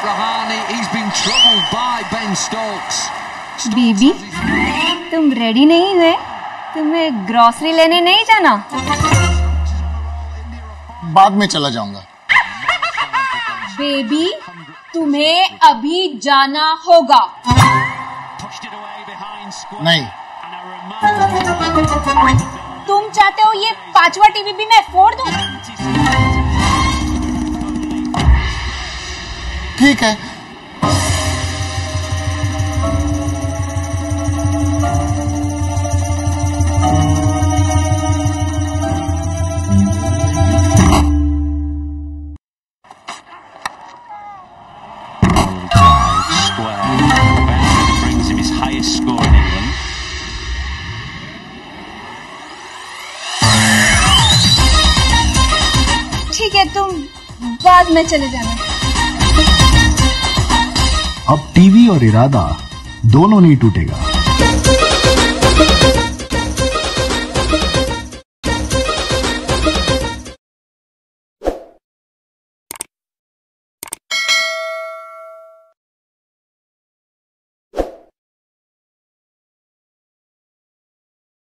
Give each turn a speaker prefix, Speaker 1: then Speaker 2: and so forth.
Speaker 1: Baby, तुम ready नहीं हुए? तुम्हें ग्रोसरी लेने नहीं जाना?
Speaker 2: बाद में चला जाऊंगा।
Speaker 3: बेबी, तुम्हें अभी जाना होगा।
Speaker 2: नहीं।
Speaker 3: तुम चाहते हो ये 5वां टीवी भी मैं फोड़ दूं?
Speaker 2: ठीक है।
Speaker 3: ठीक है, तुम बाद में चले जाना।
Speaker 4: अब टीवी और इरादा दोनों नहीं टूटेगा।